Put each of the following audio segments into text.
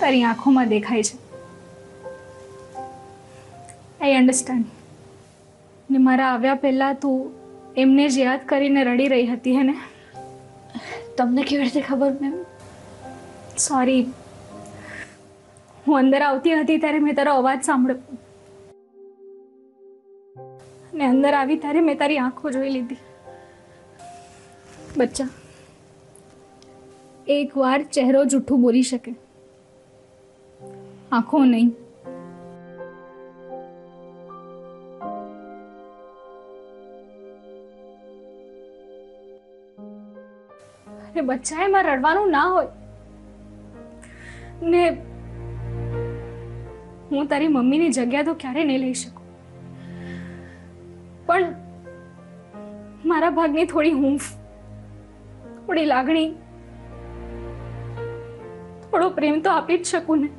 તારી આંખોમાં દેખાય છે. I understand. ને મારા આવ્યા પહેલા તું એમને જ યાદ કરીને રડી રહી હતી હે ને? તમને કેવી રીતે ખબર મેમ? સોરી, હું અંદર આવતી હતી ત્યારે મેં તારો અવાજ સાંભળ્યો ને અંદર આવી ત્યારે મેં તારી આંખો જોઈ લીધી. બચ્ચા, એક વાર ચહેરો જૂઠું બોલી શકે, આંખો નહીં. અરે બચ્ચા, એમાં રડવાનું ના હોય ને. હું તારી મમ્મીની જગ્યા તો ક્યારે નહીં લઈ શકું, પણ મારા ભાગની થોડી હૂંફ, થોડી લાગણી, થોડો પ્રેમ તો આપી જ શકું ને.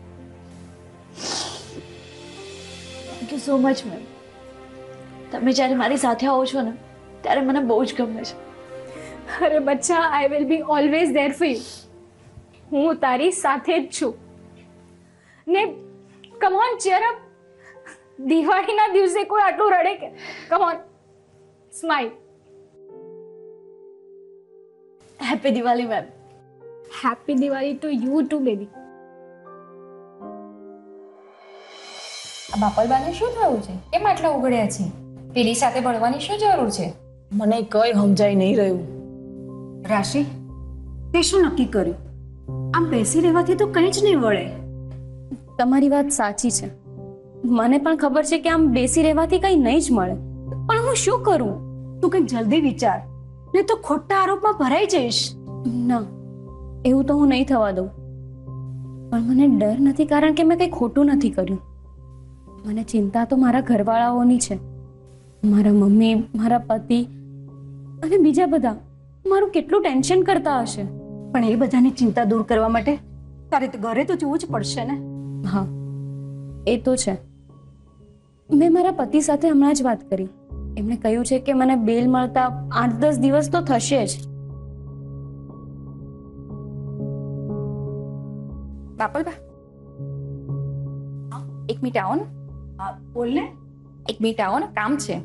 Thank you so much ma'am. તમે જ્યારે મારી સાથે આવો છો ને ત્યારે મને બહુ જ ગમે છે. અરે બચ્ચા, I will be always there for you. હું તારી સાથે જ છું ને. Come on, cheer up. દિવાળીના દિવસે કોઈ આટલું રડે કે? Come on, smile. Happy Diwali ma'am. Happy Diwali to you too baby. આ બાપલબાને શું થયું છે? કેમ આટલા ઉઘડ્યા છે? પેલી સાથે ભળવાની શું જરૂર છે? મને કઈ સમજાઈ નહીં રહ્યું. રાશિ, તે શું નક્કી કર્યું? આમ બેસી રહેવાથી તો કંઈ જ નહીં વળે. તમારી વાત સાચી છે. મને પણ ખબર છે કે આમ બેસી રહેવાથી કંઈ નહીં જ મળે, પણ હું શું કરું? તું કંઈક જલ્દી વિચાર, ને તો ખોટા આરોપમાં ભરાઈ જઈશ. ના, એવું તો હું નહીં થવા દઉં. પણ મને ડર નથી, કારણ કે મેં કંઈ ખોટું નથી કર્યું. મને ચિંતા તો મારા ઘરવાળાઓની છે. મારા મમ્મી, મારા પતિ અને બીજા બધા મારું કેટલું ટેન્શન કરતા હશે. પણ એ બધાની ચિંતા દૂર કરવા માટે તારે તો ઘરે તો જવું જ પડશે ને. હા, એ તો છે. મેં મારા પતિ સાથે હમણાં જ વાત કરી. એમણે કહ્યું છે કે મને બેલ મળતા 8-10 દિવસ તો થશે જ. બાપલબા, એક મિનિટ આવો ને. હા, બોલ ને. એક મિનિટ આવો ને, કામ છે.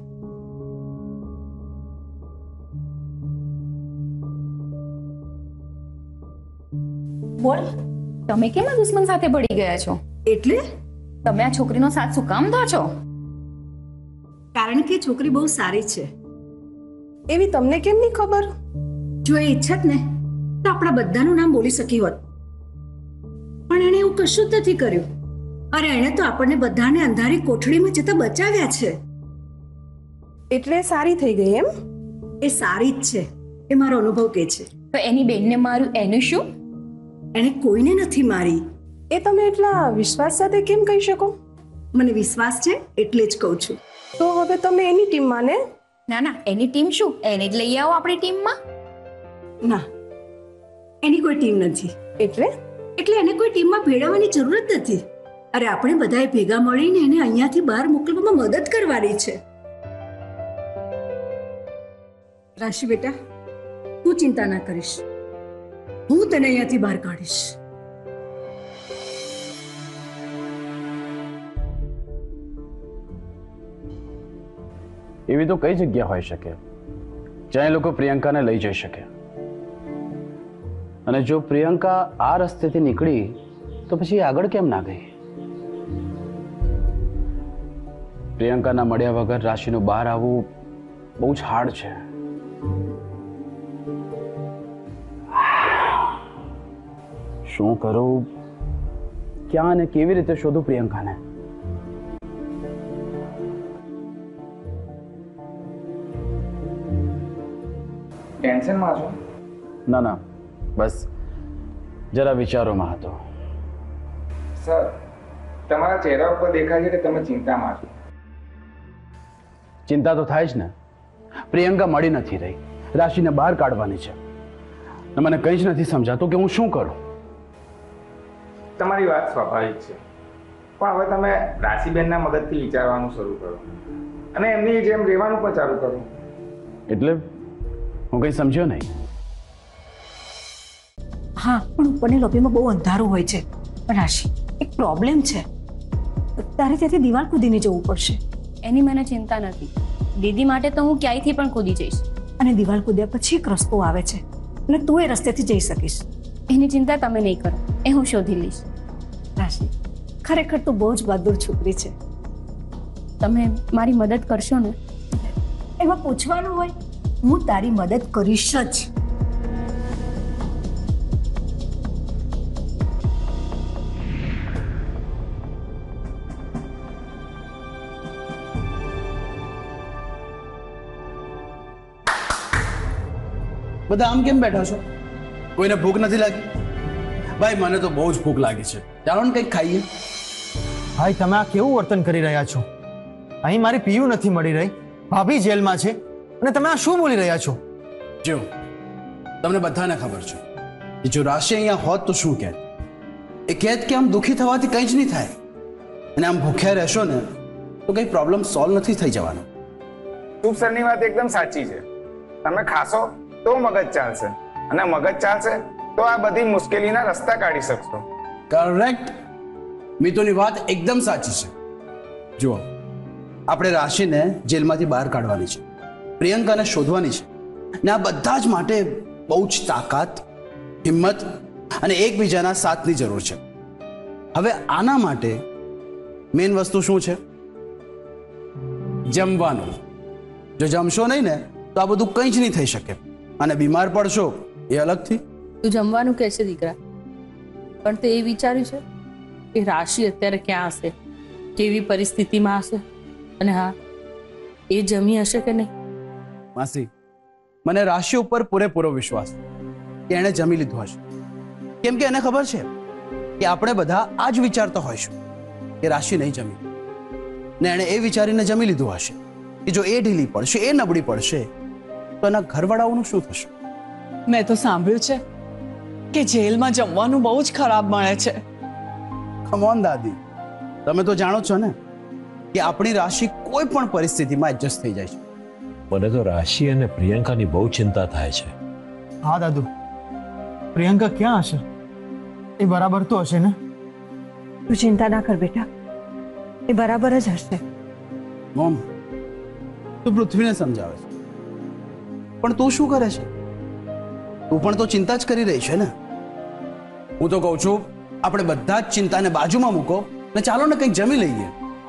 બોલ. તમે કેમ આ દુશ્મન સાથે ભળી ગયા છો? એટલે તમે આ છોકરીનો સાથ શું કામ દો છો? કારણ કે છોકરી બહુ સારી છે. એવી તમને કેમ નહીં ખબર? જો એ ઈચ્છત ને તો આપણા બધાનું નામ બોલી શકી હોત, પણ એણે એવું કશું જ નથી કર્યું. અરે એણે તો આપણને બધાને અંધારી કોઠડીમાં જતા બચાવ્યા છે. એટલે સારી થઈ ગઈ એમ? એ સારી જ છે, એ મારો અનુભવ કે છે. તો એની બેનને મારું એનું શું? એણે કોઈને નથી મારી. એ તમે એટલા વિશ્વાસ સાથે કેમ કહી શકો? મને વિશ્વાસ છે એટલે જ કહું છું. તો હવે તમે એની ટીમમાં ને? ના ના, એની ટીમ શું? એને જ લઈ આવો આપણી ટીમમાં. ના, એની કોઈ ટીમ નથી. એટલે એને કોઈ ટીમમાં ભેળવવાની જરૂર જ નથી. અરે આપણે બધાએ ભેગા મળીને એને અહીંયાથી બહાર મોકલવામાં મદદ કરવાની છે. રાશિ બેટા, તું ચિંતા ના કરીશ, હું તને અહીંયાથી બહાર કાઢીશ. એવી તો કઈ જગ્યા હોઈ શકે જ્યાં એ લોકો પ્રિયંકાને લઈ જઈ શકે? અને જો પ્રિયંકા આ રસ્તેથી નીકળી તો પછી આગળ કેમ ના ગઈ? પ્રિયંકાના મળ્યા વગર રાશિનું બહાર આવવું બહુ જ હાર્ડ છે. શું કરું? ક્યાં અને કેવી રીતે શોધું પ્રિયંકાને? ટેન્શનમાં છો? ના ના, બસ જરા વિચારોમાં હતો. સર, તમારા ચહેરા ઉપર દેખાય છે કે તમે ચિંતામાં છો. ચિંતા તો થાય જ ને. પ્રિયંકા મળી નથી રહી, રાશિને બહાર કાઢવાની છે. મને કંઈ જ નથી સમજાતું કે હું શું કરું. તમારી વાત સ્વાભાવિક છે, પણ હવે તમે રાશિબેનના મદદથી વિચારવાનું શરૂ કરો અને એમની જેમ રહેવાનું પણ ચાલુ કરો. એટલે હું કંઈ સમજ્યો નહીં. હા, પણ ઉપરની લોબીમાં બહુ અંધારું હોય છે, રાશિ, એક પ્રોબ્લેમ છે. તારે ત્યાંથી દિવાલ કૂદીને જવું પડશે. એની મને ચિંતા નથી. દીદી માટે તો હું ક્યાંયથી પણ કૂદી જઈશ. અને દિવાલ કૂદ્યા પછી એક રસ્તો આવે છે અને તું એ રસ્તેથી જઈ શકીશ. એની ચિંતા તમે નહીં કરો, એ હું શોધી લઈશ. રાશિ, ખરેખર તું બહુ જ બહાદુર છોકરી છે. તમે મારી મદદ કરશો ને? એમાં પૂછવાનું હોય, હું તારી મદદ કરીશ જ. બધા આમ કેમ બેઠા છો? કોઈને ભૂખ નથી લાગી? ભાઈ મને તો બહુ જ ભૂખ લાગી છે, ચાલો ને કંઈક ખાઈએ. ભાઈ તમે આ કેવું વર્તન કરી રહ્યા છો? અહીં મારી પીયુ નથી મળી રહી, ભાભી જેલમાં છે અને તમે આ શું બોલી રહ્યા છો? જો તમને બધાને ખબર છે કે જો રાશિ અહીંયા હોત તો શું કહે? એ કહેત કે આમ દુઃખી થવાથી કંઈ જ નહીં થાય, અને આમ ભૂખ્યા રહેશો ને તો કંઈ પ્રોબ્લેમ સોલ્વ નથી થઈ જવાનો. શુભ સરની વાત એકદમ સાચી છે. તમે ખાશો તો મગજ ચાલશે, અને મગજ ચાલશે તો આ બધી મુશ્કેલીના રસ્તા કાઢી શકશો. કરેક્ટ. મિતુની વાત એકદમ સાચી છે. જુઓ, આપણે રાશિને જેલમાંથી બહાર કાઢવાની છે, પ્રિયંકાને શોધવાની છે, ને આ બધા જ માટે બહુ જ તાકાત, હિંમત અને એકબીજાના સાથની જરૂર છે. હવે આના માટે મેઇન વસ્તુ શું છે? જમવાનું. જો જમશો નહીં ને તો આ બધું કંઈ જ નહીં થઈ શકે, અને બીમાર પડશો એ અલગથી. તું જમવાનું કહે છે દીકરા, પણ તે એ વિચાર્યું છે કે રાશિ અત્યારે ક્યાં હશે, કેવી પરિસ્થિતિમાં હશે, અને હા, એ જમી હશે કે નહીં? માસી, મને રાશિ ઉપર પૂરેપૂરો વિશ્વાસ કે એણે જમી લીધું હશે. કેમ કે એને ખબર છે કે આપણે બધા આ જ વિચારતા હોઈશું કે રાશિ નહીં જમી, ને એણે એ વિચારીને જમી લીધું હશે કે જો એ ઢીલી પડશે, એ નબળી પડશે તો એના ઘરવાળાઓનું શું થશે? મેં તો સાંભળ્યું છે કે જેલમાં જમવાનું બહુ જ ખરાબ મળે છે. કમ ઓન દાદી, તમે તો જાણો છો ને કે આપણી રાશિ કોઈ પણ પરિસ્થિતિમાં એડજસ્ટ થઈ જાય છે. મને તો રાશિ અને પ્રિયંકાની બહુ ચિંતા થાય છે. હા દાદુ, પ્રિયંકા ક્યાં હશે? એ બરાબર તો હશે ને? તું ચિંતા ના કર બેટા, એ બરાબર જ હશે. મોમ, તું પૃથ્વીને સમજાવે છે, પણ તું શું કરે છે? તું પણ તો ચિંતા જ કરી રહી છે ને. હું તો કહું છું આપણે બધા જ ચિંતાને બાજુમાં મૂકો ને ચાલો ને કંઈક જમી લઈએ.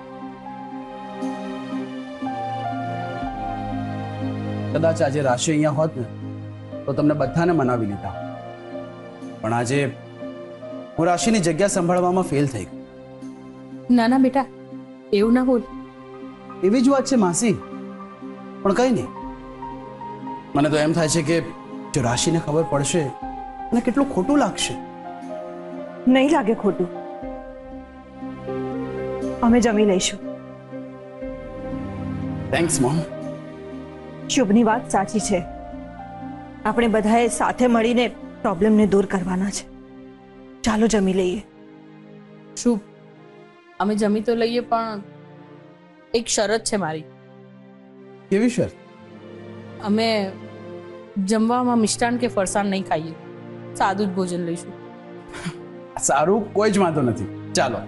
કદાચ આજે રાશિ અહીંયા હોત ને તો તમને બધાને મનાવી લીધા, પણ આજે હું રાશિની જગ્યા સંભાળવામાં ફેલ થઈ ગઈ. ના ના બેટા, એવું ના બોલ. એવી જ વાત છે માસી, પણ કઈ નહીં. મને તો એમ થાય છે કે જો રાશિને ખબર પડશે અને કેટલું ખોટું લાગશે. નહીં લાગે ખોટું, અમે જમી લઈશું. Thanks mom. શુભની વાત સાચી છે, આપણે બધાએ સાથે મળીને પ્રોબ્લેમને દૂર કરવાના છે. ચાલો જમી લઈએ. શુભ, અમે જમી તો લઈએ, પણ એક શરત છે મારી. કેવી શરત? અમે જમવામાં મિષ્ટાન કે ફરસાણ નહીં ખાઈએ, સાદું જ ભોજન લઈશું. સારું, કોઈ જ વાંધો નથી, ચાલો.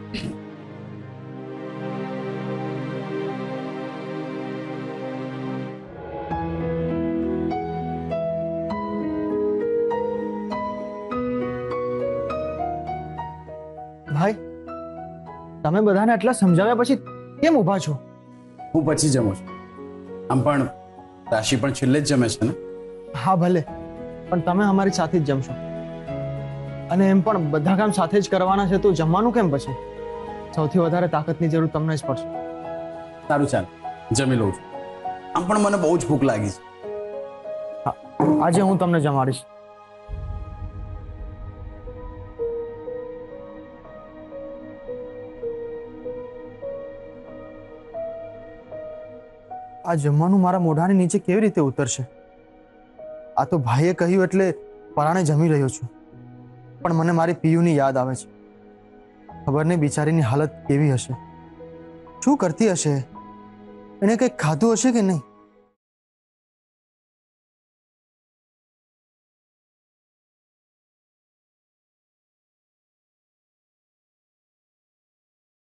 ભાઈ, તમે બધાને આટલા સમજાવ્યા પછી કેમ ઊભા છો? હું પછી જમું છું. આમ પણ રાશિ પણ છેલ્લે જ જમે છે ને. હા ભલે, પણ તમે અમારી સાથે જ જમશો, અને એમ પણ બધા કામ સાથે જ કરવાના છે તો જમવાનું કેમ પછી? સૌથી વધારે તાકાતની જરૂર તમને જ પડશે. સારું, ચાલ જમી લઉં છું. આમ પણ મને બહુ જ ભૂખ લાગી છે. હા, આજે હું તમને જમાડીશ. આ જમવાનું મારા મોઢાની નીચે કેવી રીતે ઉતરશે? આ તો ભાઈએ કહ્યું એટલે પરાણે જમી રહ્યો છું, પણ મને મારી પીયુની યાદ આવે છે. ખબર નહીં બિચારીની હાલત કેવી હશે, શું કરતી હશે? એણે કંઈક ખાધું હશે કે નહીં?